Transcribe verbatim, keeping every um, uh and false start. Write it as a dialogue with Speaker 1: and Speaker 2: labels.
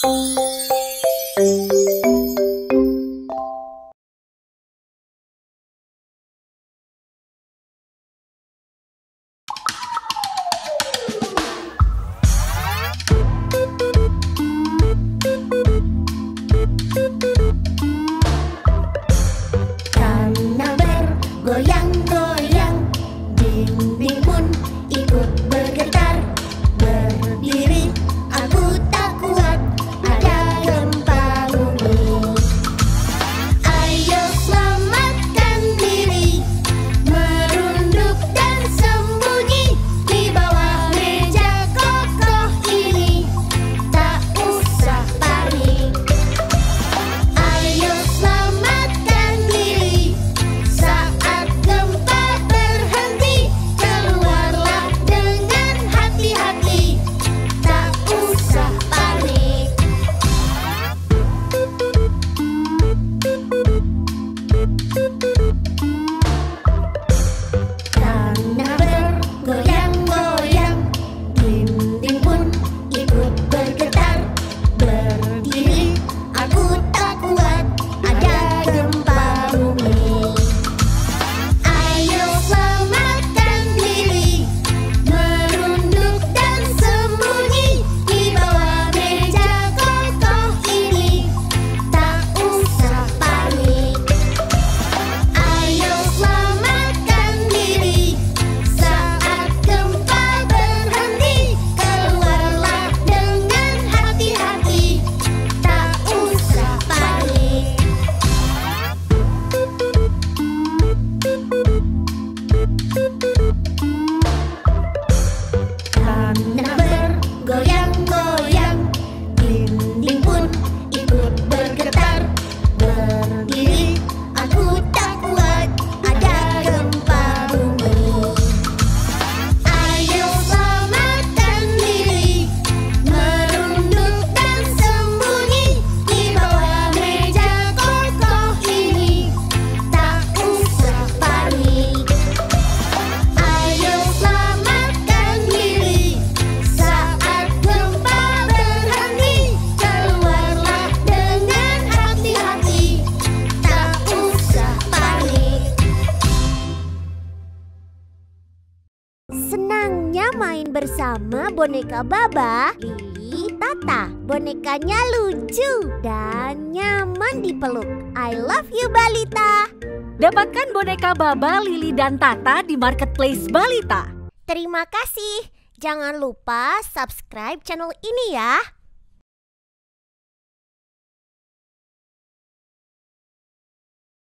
Speaker 1: Senangnya main bersama boneka Baba, Lili, Tata. Bonekanya lucu dan nyaman dipeluk. I love you Balita.
Speaker 2: Dapatkan boneka Baba, Lili, dan Tata di Marketplace Balita.
Speaker 1: Terima kasih. Jangan lupa subscribe channel ini ya.